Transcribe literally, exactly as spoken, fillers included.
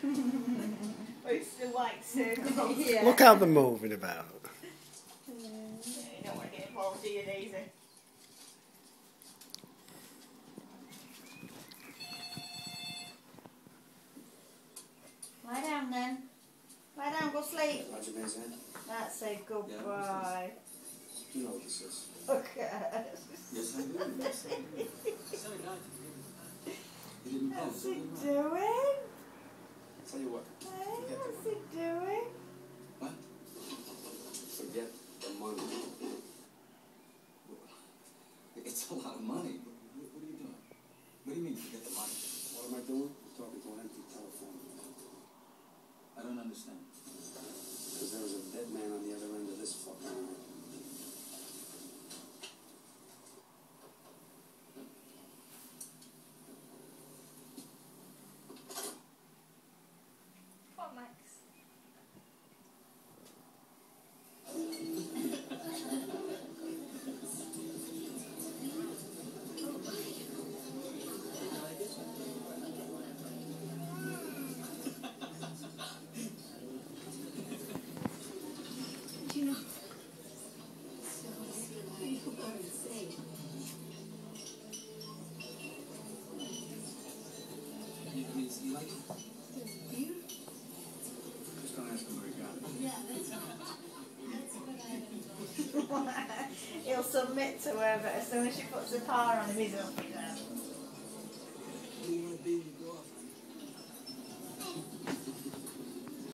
It's the white circle. Yeah. Look how they're moving about. You don't want to get involved, do you, Daisy? Lie down then. Lie down, go sleep. That's a good boy. You know what this is. Okay. Yes, I do. Yes, I do. You didn't come, What's so he didn't I. doing? Tell you what. Hey, Forget the what's money. he doing? What? Forget the money. It's a lot of money. What, what, what are you doing? What do you mean, forget the money? What am I doing? Talking to an empty telephone. I don't understand. Because there was a dead man on the other end of this fucking line. What, Max? You know. You, I mean, you like it? Just don't ask him where he got it. Yeah, that's that's what I He'll submit to her, but as soon as she puts the car on him, he's up.